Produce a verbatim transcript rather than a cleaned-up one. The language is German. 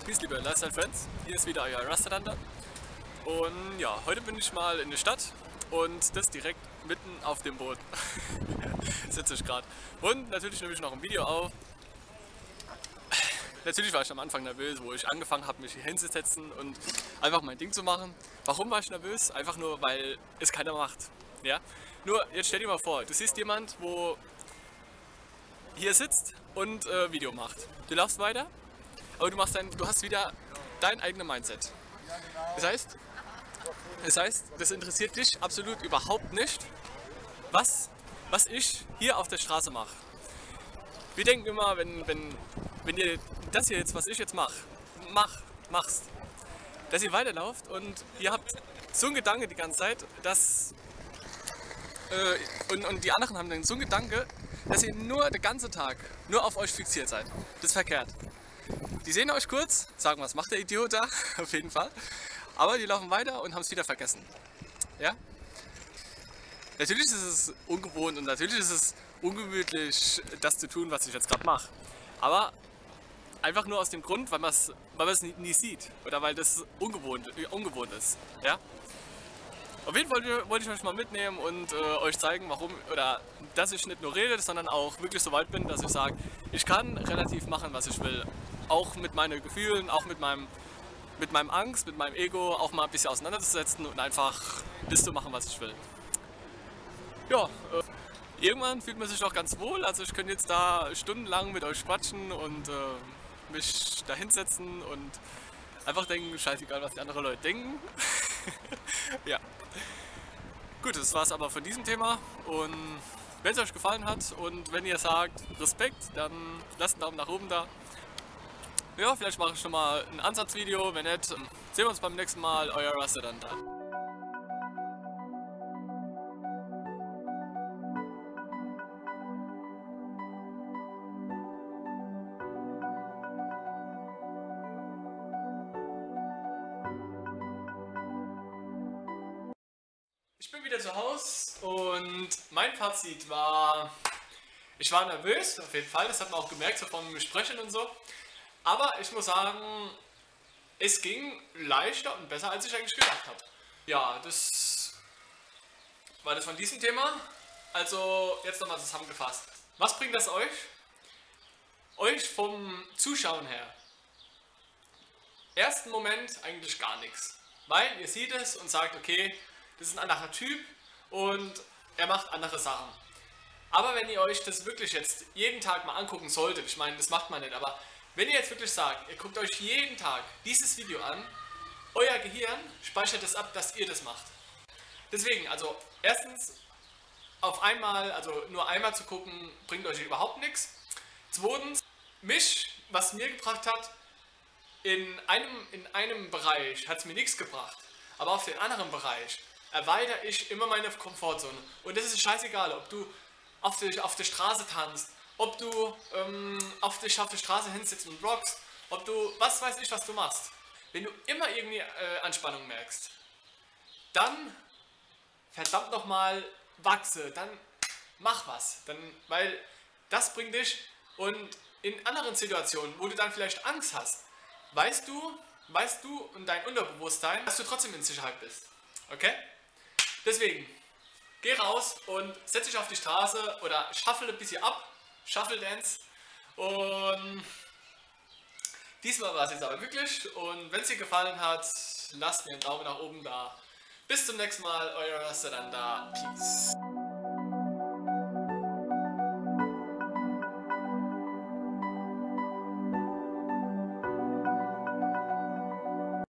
Peace, liebe Lifestyle Friends, hier ist wieder euer Rastalander. Und ja, heute bin ich mal in der Stadt und das direkt mitten auf dem Boot. Sitze ich gerade. Und natürlich nehme ich noch ein Video auf. Natürlich war ich am Anfang nervös, wo ich angefangen habe, mich hier hinzusetzen und einfach mein Ding zu machen. Warum war ich nervös? Einfach nur, weil es keiner macht. Ja? Nur, jetzt stell dir mal vor, du siehst jemand, wo hier sitzt und äh, Video macht. Du laufst weiter, aber du, machst dein, du hast wieder dein eigenes Mindset. Das heißt, das heißt, das interessiert dich absolut überhaupt nicht, was, was ich hier auf der Straße mache. Wir denken immer, wenn, wenn, wenn ihr das hier jetzt, was ich jetzt mache, mach, machst, dass ihr weiterlauft und ihr habt so einen Gedanke die ganze Zeit, dass äh, und, und die anderen haben dann so einen Gedanke, dass ihr nur den ganzen Tag nur auf euch fixiert seid. Das ist verkehrt. Die sehen euch kurz, sagen, was macht der Idiot da, auf jeden Fall, aber die laufen weiter und haben es wieder vergessen. Ja? Natürlich ist es ungewohnt und natürlich ist es ungemütlich, das zu tun, was ich jetzt gerade mache. Aber einfach nur aus dem Grund, weil man es weil nie, nie sieht oder weil das ungewohnt, ungewohnt ist. Ja? Auf jeden Fall wollte ich euch mal mitnehmen und äh, euch zeigen, warum, oder dass ich nicht nur rede, sondern auch wirklich so weit bin, dass ich sage, ich kann relativ machen, was ich will. Auch mit meinen Gefühlen, auch mit meinem, mit meinem Angst, mit meinem Ego, auch mal ein bisschen auseinanderzusetzen und einfach das zu machen, was ich will. Ja, äh, irgendwann fühlt man sich auch ganz wohl, also ich könnte jetzt da stundenlang mit euch quatschen und äh, mich da hinsetzen und einfach denken, scheißegal, was die anderen Leute denken. Ja. Gut, das war's aber von diesem Thema und wenn es euch gefallen hat und wenn ihr sagt Respekt, dann lasst einen Daumen nach oben da. Ja, vielleicht mache ich schon mal ein Ansatzvideo, wenn nicht, sehen wir uns beim nächsten Mal, euer Rastalander. Ich bin wieder zu Hause und mein Fazit war, ich war nervös, auf jeden Fall, das hat man auch gemerkt, so vom Sprechen und so. Aber ich muss sagen, es ging leichter und besser, als ich eigentlich gedacht habe. Ja, das war das von diesem Thema. Also jetzt nochmal zusammengefasst. Was bringt das euch? Euch vom Zuschauen her. Ersten Moment eigentlich gar nichts. Weil ihr seht es und sagt, okay, das ist ein anderer Typ und er macht andere Sachen. Aber wenn ihr euch das wirklich jetzt jeden Tag mal angucken solltet, ich meine, das macht man nicht, aber wenn ihr jetzt wirklich sagt, ihr guckt euch jeden Tag dieses Video an, euer Gehirn speichert es ab, dass ihr das macht. Deswegen, also erstens, auf einmal, also nur einmal zu gucken, bringt euch überhaupt nichts. Zweitens, mich, was mir gebracht hat, in einem, in einem Bereich hat es mir nichts gebracht, aber auf den anderen Bereich erweitere ich immer meine Komfortzone. Und das ist scheißegal, ob du auf der, auf der Straße tanzt, ob du ähm, auf, dich auf der Straße hinsitzt und rockst, ob du, was weiß ich, was du machst. Wenn du immer irgendwie äh, Anspannung merkst, dann verdammt nochmal wachse, dann mach was. Dann, weil das bringt dich und in anderen Situationen, wo du dann vielleicht Angst hast, weißt du, weißt du und dein Unterbewusstsein, dass du trotzdem in Sicherheit bist. Okay? Deswegen, geh raus und setz dich auf die Straße oder shuffle ein bisschen ab, Shuffle Dance. Und diesmal war es jetzt aber wirklich. Und wenn es dir gefallen hat, lasst mir einen Daumen nach oben da. Bis zum nächsten Mal, euer Rastalander. Peace.